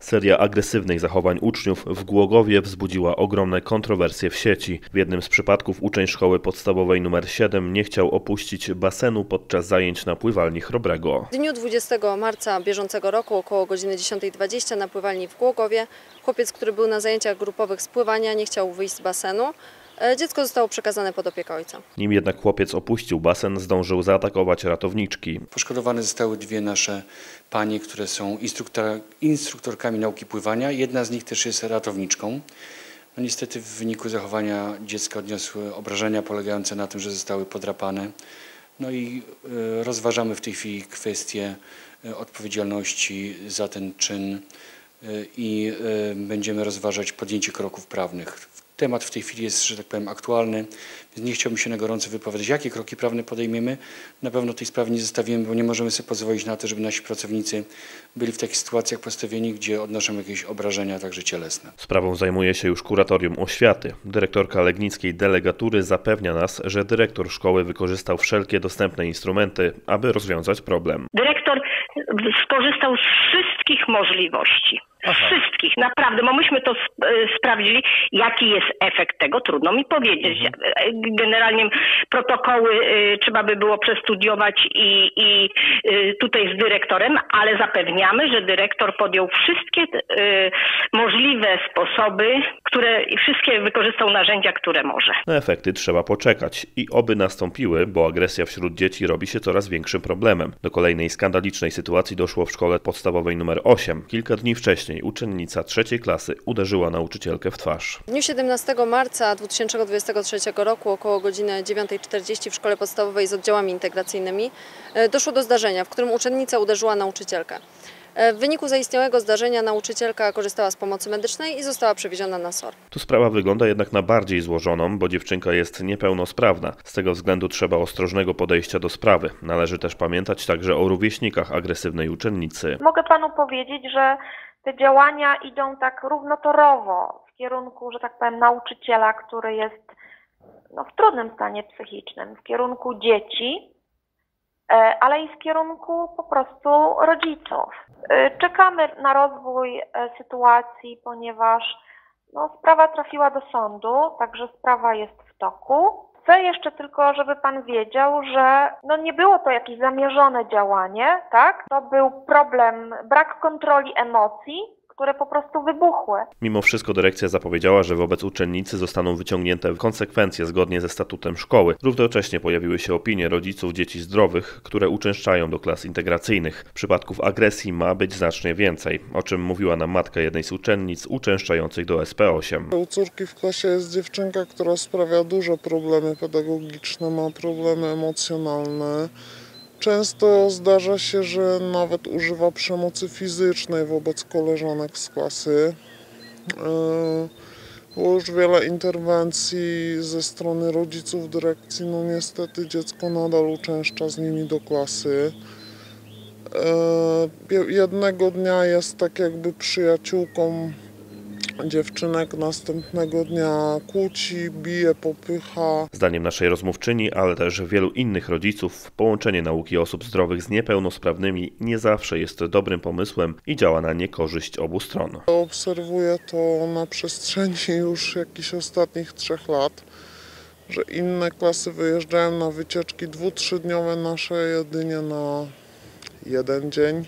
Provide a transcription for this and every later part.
Seria agresywnych zachowań uczniów w Głogowie wzbudziła ogromne kontrowersje w sieci. W jednym z przypadków uczeń szkoły podstawowej nr 7 nie chciał opuścić basenu podczas zajęć na pływalni Chrobrego. W dniu 20 marca bieżącego roku około godziny 10:20 na pływalni w Głogowie chłopiec, który był na zajęciach grupowych z pływania, nie chciał wyjść z basenu. Dziecko zostało przekazane pod opiekę ojca. Nim jednak chłopiec opuścił basen, zdążył zaatakować ratowniczki. Poszkodowane zostały dwie nasze panie, które są instruktorkami nauki pływania. Jedna z nich też jest ratowniczką. No niestety w wyniku zachowania dziecka odniosły obrażenia polegające na tym, że zostały podrapane. No i rozważamy w tej chwili kwestię odpowiedzialności za ten czyn i będziemy rozważać podjęcie kroków prawnych. Temat w tej chwili jest, że tak powiem, aktualny, więc nie chciałbym się na gorąco wypowiadać, jakie kroki prawne podejmiemy. Na pewno tej sprawy nie zostawimy, bo nie możemy sobie pozwolić na to, żeby nasi pracownicy byli w takich sytuacjach postawieni, gdzie odnoszą jakieś obrażenia, także cielesne. Sprawą zajmuje się już Kuratorium Oświaty. Dyrektorka legnickiej delegatury zapewnia nas, że dyrektor szkoły wykorzystał wszelkie dostępne instrumenty, aby rozwiązać problem. Dyrektor skorzystał z wszystkich możliwości. Wszystkich, naprawdę, bo myśmy to sprawdzili, jaki jest efekt tego, trudno mi powiedzieć. Generalnie protokoły trzeba by było przestudiować i tutaj z dyrektorem, ale zapewniamy, że dyrektor podjął wszystkie możliwe sposoby, i wszystkie wykorzystał narzędzia, które może. Na efekty trzeba poczekać i oby nastąpiły, bo agresja wśród dzieci robi się coraz większym problemem. Do kolejnej skandalicznej sytuacji doszło w szkole podstawowej nr 8. Kilka dni wcześniej uczennica 3. klasy uderzyła nauczycielkę w twarz. W dniu 17 marca 2023 roku około godziny 9:40 w szkole podstawowej z oddziałami integracyjnymi doszło do zdarzenia, w którym uczennica uderzyła nauczycielkę. W wyniku zaistniałego zdarzenia nauczycielka korzystała z pomocy medycznej i została przewieziona na SOR. Tu sprawa wygląda jednak na bardziej złożoną, bo dziewczynka jest niepełnosprawna. Z tego względu trzeba ostrożnego podejścia do sprawy. Należy też pamiętać także o rówieśnikach agresywnej uczennicy. Mogę panu powiedzieć, że te działania idą tak równotorowo w kierunku, że tak powiem, nauczyciela, który jest w trudnym stanie psychicznym, w kierunku dzieci, ale i w kierunku po prostu rodziców. Czekamy na rozwój sytuacji, ponieważ sprawa trafiła do sądu, także sprawa jest w toku. Chcę jeszcze tylko, żeby pan wiedział, że nie było to jakieś zamierzone działanie, tak? To był problem, brak kontroli emocji, które po prostu wybuchły. Mimo wszystko dyrekcja zapowiedziała, że wobec uczennicy zostaną wyciągnięte konsekwencje zgodnie ze statutem szkoły. Równocześnie pojawiły się opinie rodziców dzieci zdrowych, które uczęszczają do klas integracyjnych. Przypadków agresji ma być znacznie więcej, o czym mówiła nam matka jednej z uczennic uczęszczających do SP8. U córki w klasie jest dziewczynka, która sprawia duże problemy pedagogiczne, ma problemy emocjonalne. Często zdarza się, że nawet używa przemocy fizycznej wobec koleżanek z klasy. Było już wiele interwencji ze strony rodziców dyrekcji. Niestety dziecko nadal uczęszcza z nimi do klasy. Jednego dnia jest tak jakby przyjaciółką dziewczynek, następnego dnia kłóci, bije, popycha. Zdaniem naszej rozmówczyni, ale też wielu innych rodziców, połączenie nauki osób zdrowych z niepełnosprawnymi nie zawsze jest dobrym pomysłem i działa na niekorzyść obu stron. Obserwuję to na przestrzeni już jakichś ostatnich 3 lat, że inne klasy wyjeżdżają na wycieczki 2-3-dniowe, nasze jedynie na 1 dzień.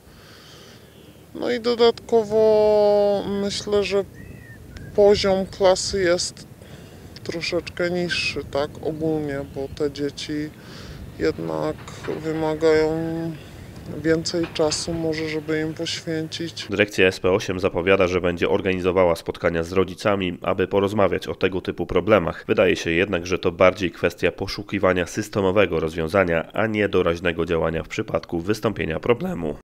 I dodatkowo myślę, że poziom klasy jest troszeczkę niższy, tak, ogólnie, bo te dzieci jednak wymagają więcej czasu może, żeby im poświęcić. Dyrekcja SP8 zapowiada, że będzie organizowała spotkania z rodzicami, aby porozmawiać o tego typu problemach. Wydaje się jednak, że to bardziej kwestia poszukiwania systemowego rozwiązania, a nie doraźnego działania w przypadku wystąpienia problemu.